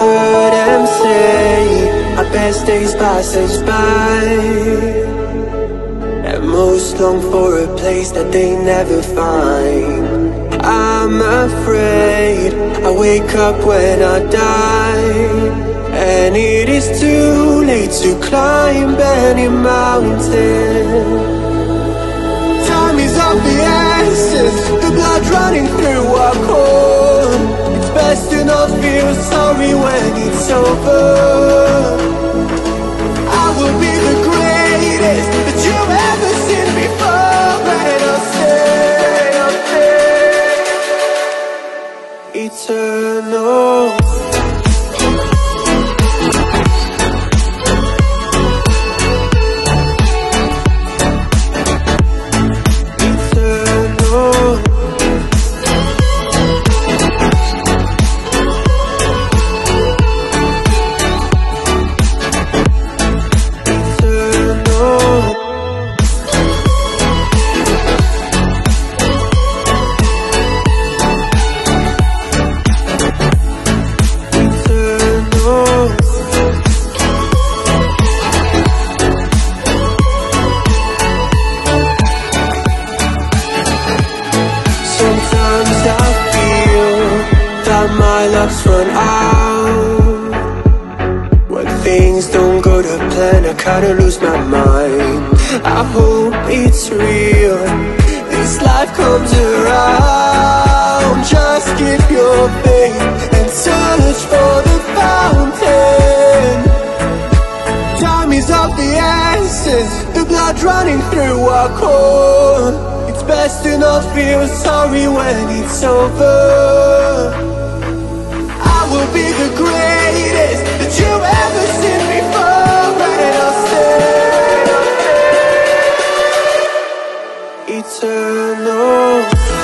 Heard them say our best days pass us by, and most long for a place that they never find. I'm afraid I wake up when I die, and it is too late to climb any mountain. Time is of the essence, the blood running through our core. It's best to not feel sorry when it's over. I will be the greatest that you've ever seen before, and I'll stay eternal. Run out when things don't go to plan. I kinda lose my mind. I hope it's real, this life comes around. Just keep your faith and search for the fountain. Time is of the essence, the blood running through our core. It's best to not feel sorry when it's over. Will be the greatest that you've ever seen before, and I'll stay eternal.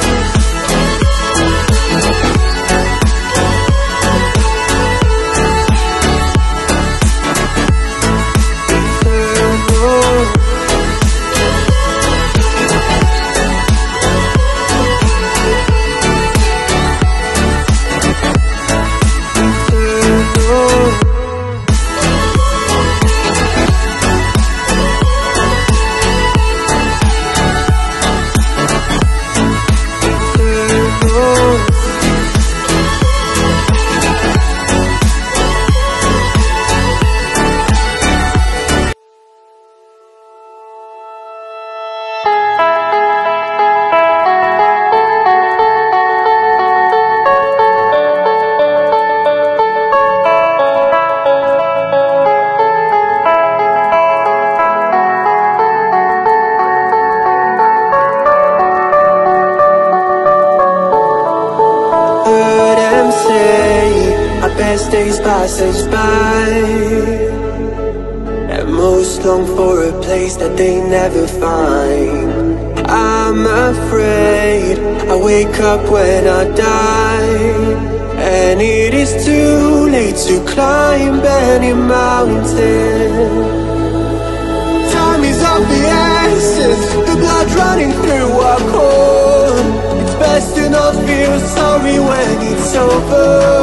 Best days pass us by, and most long for a place that they never find. I'm afraid I wake up when I die, and it is too late to climb any mountain. Time is of the essence, the blood running through our core. It's best to not feel sorry when it's over.